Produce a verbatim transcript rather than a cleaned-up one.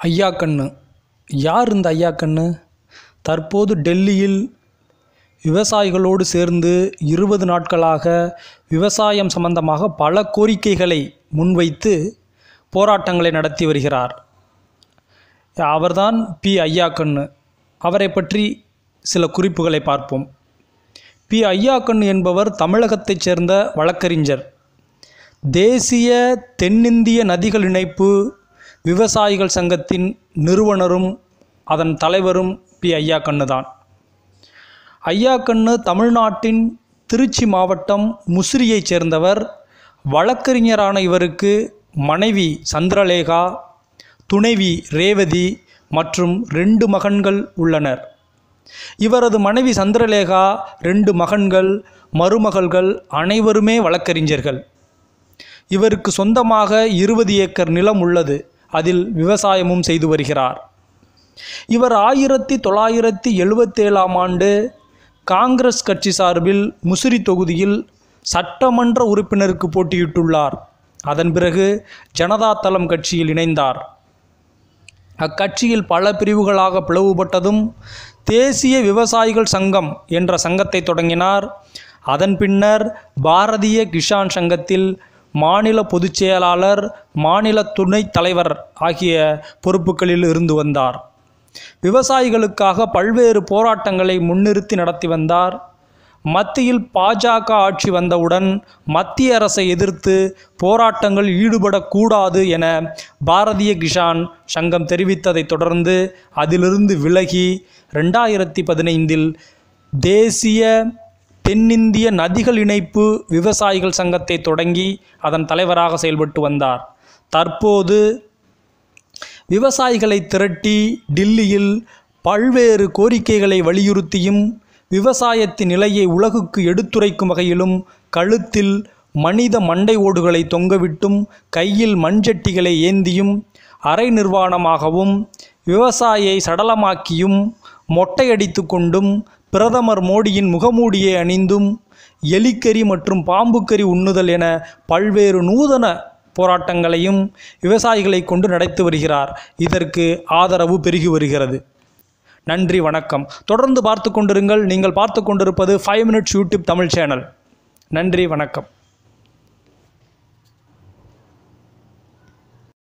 ஐயா கண்ணு. யார் இந்த ஐயா கண்ணு? தற்போது டெல்லியில் விவசாயிகளோடு சேர்ந்து இருபது நாட்களாக விவசாயம் சம்பந்தமாக பல கோரிக்கைகளை முன்வைத்து போராட்டங்களை நடத்தி வருகிறார். அவர்தான் பி ஐயா கண்ணு. அவரை பற்றி சில குறிப்புகளை பார்ப்போம். பி ஐயா கண்ணு என்பவர் தமிழகத்தைச் சேர்ந்த வழக்கறிஞர். தேசிய தென்னிந்திய நதிகள் இணைப்பு விவசாயிகள் சங்கத்தின் நிறுவனரும் அதன் தலைவரும் பி ஐயா கண்ணு தான். ஐயா கண்ணு தமிழ்நாட்டின் திருச்சி மாவட்டம் முசிறியைச் சேர்ந்தவர். வழக்கறிஞரான இவருக்கு மனைவி சந்திரலேகா, துணைவி ரேவதி மற்றும் ரெண்டு மகன்கள் உள்ளனர். இவரது மனைவி சந்திரலேகா, ரெண்டு மகன்கள், மருமகள்கள் அனைவருமே வழக்கறிஞர்கள். இவருக்கு சொந்தமாக இருபது ஏக்கர் நிலம் உள்ளது. அதில் விவசாயமும் செய்து வருகிறார். இவர் ஆயிரத்தி தொள்ளாயிரத்தி எழுபத்தேழாம் ஆண்டு காங்கிரஸ் கட்சி சார்பில் முசிறி தொகுதியில் சட்டமன்ற உறுப்பினருக்கு போட்டியிட்டுள்ளார். அதன் பிறகு ஜனதாதளம் கட்சியில் இணைந்தார். அக்கட்சியில் பல பிரிவுகளாக பிளவுபட்டதும் தேசிய விவசாயிகள் சங்கம் என்ற சங்கத்தை தொடங்கினார். அதன் பின்னர் பாரதிய கிசான் சங்கத்தில் மாநில பொதுச் செயலாளர், மாநில துணைத் தலைவர் ஆகிய பொறுப்புகளில் இருந்து வந்தார். விவசாயிகளுக்காக பல்வேறு போராட்டங்களை முன்னிறுத்தி நடத்தி வந்தார். மத்தியில் பாஜக ஆட்சி வந்தவுடன் மத்திய அரசை எதிர்த்து போராட்டங்கள் ஈடுபடக்கூடாது என பாரதிய கிசான் சங்கம் தெரிவித்ததை தொடர்ந்து அதிலிருந்து விலகி ரெண்டாயிரத்தி பதினைந்தில் தேசிய தென்னிந்திய நதிகள் இணைப்பு விவசாயிகள் சங்கத்தை தொடங்கி அதன் தலைவராக செயல்பட்டு வந்தார். தற்போது விவசாயிகளை திரட்டி டில்லியில் பல்வேறு கோரிக்கைகளை வலியுறுத்தியும் விவசாயத்தின் நிலையை உலகுக்கு எடுத்துரைக்கும் வகையிலும் கழுத்தில் மனித மண்டை ஓடுகளை தொங்கவிட்டும் கையில் மண்சட்டிகளை ஏந்தியும் அரை நிர்வாணமாகவும் விவசாயியை சடலமாக்கியும் மொட்டையடித்து கொண்டும் பிரதமர் மோடியின் முகமூடியை அணிந்தும் எலிக்கறி மற்றும் பாம்புக்கறி உண்ணுதல் என பல்வேறு நூதன போராட்டங்களையும் விவசாயிகளை கொண்டு நடத்தி வருகிறார். இதற்கு ஆதரவு பெருகி வருகிறது. நன்றி, வணக்கம். தொடர்ந்து பார்த்து கொண்டிருங்கள். நீங்கள் பார்த்து கொண்டிருப்பது five minutes YouTube Tamil channel. நன்றி, வணக்கம்.